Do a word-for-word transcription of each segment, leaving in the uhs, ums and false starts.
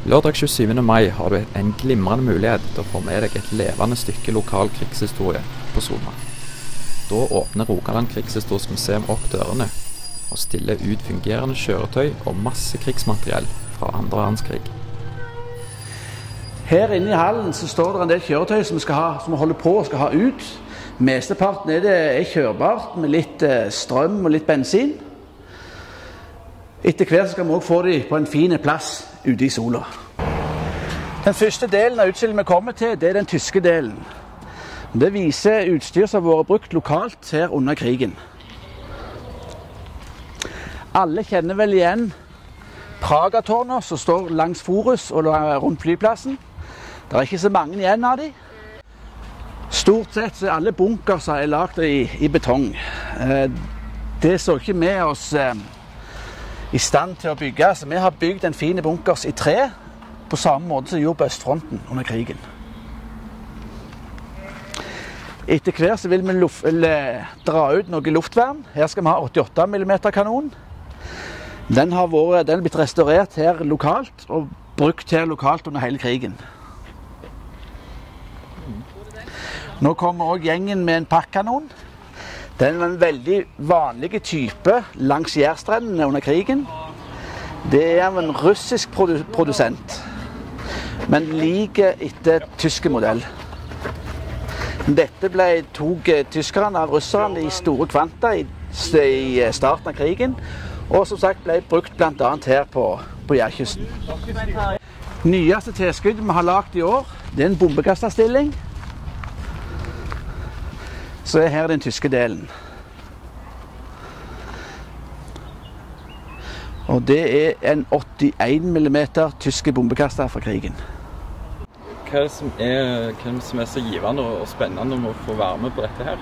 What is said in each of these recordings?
Lørdag tjuesyvende mai har du en glimrende mulighet til å få med deg et levende stykke lokal krigshistorie på Sona. Da åpner Rogaland Krigshistorisk Museum opp dørene og stiller ut fungerende kjøretøy og masse krigsmateriell fra andre verdenskrig. Her inne i hallen så står det en del kjøretøy som vi, skal ha, som vi holder på og skal ha ut. Mesteparten er det er kjørbart med litt eh, strøm og litt bensin. Etter hvert skal vi også få dem på en fin plass ute i sola. Den første delen av utstillingen vi kommer til, det er den tyske delen. Det viser utstyr som har vært brukt lokalt her under krigen. Alle kjenner vel igjen Pragatårnet som står langs Forus og rundt flyplassen. Det er ikke så mange igjen av dem. Stort sett så er alle bunkerser er laget i, i betong. Det så ikke med oss i stand til å bygge, så vi har bygd en fin bunkers i tre, på samme måte som vi gjorde på Østfronten under krigen. Etter hvert så vil vi luft, eller, dra ut noe luftvern. Her skal vi ha åttiåtte millimeter kanon. Den har vært, den er blitt restaurert her lokalt, og brukt her lokalt under hele krigen. Nå kommer også gjengen med en pakkanon. Den er en veldig vanlig type langs Jærstrendene under krigen. Det er en russisk produ produsent, men like etter tyske modell. Dette ble, tok tyskerne av russerne i store kvanta i, i starten av krigen, og som sagt ble brukt blant annet her på, på Jærkysten. Nyeste tilskudd vi har lagt i år, det er en bombekasterstilling. Så er her den tyske delen. Og det er en åttién millimeter tyske bombekaster fra krigen. Hva er det som er, hva er, det som er så givende og spennende om å få være med på dette her?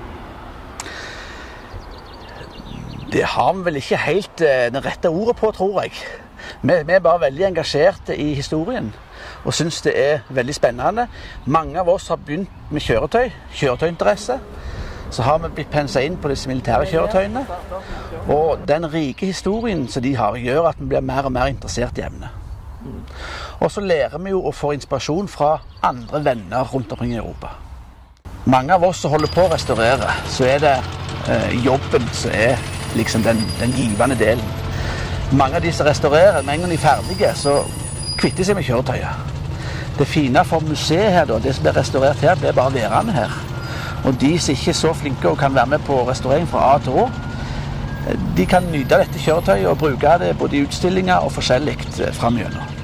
Det har vi vel ikke helt det rette ordet på, tror jeg. Vi, vi er bare veldig engasjerte i historien og synes det er veldig spennende. Mange av oss har begynt med kjøretøy, kjøretøyinteresse. Så har vi blitt penset inn på disse militære kjøretøyene. Og den rike historien som de har gjør at vi blir mer og mer interessert i emnet. Og så lærer vi jo å få inspirasjon fra andre venner rundt omkring i Europa. Mange av oss som holder på å restaurere, så er det eh, jobben som er liksom den, den givende delen. Mange av de som restaurerer, med en gang de er ferdige, så kvitter seg med kjøretøyet. Det fine for museet her, da, det som blir restaurert her, blir bare værende her. Og de som ikke er så flinke og kan være med på restaurering fra A til Å, de kan nyte dette kjøretøyet og bruke det både i utstillinger og forskjellig frem igjennom.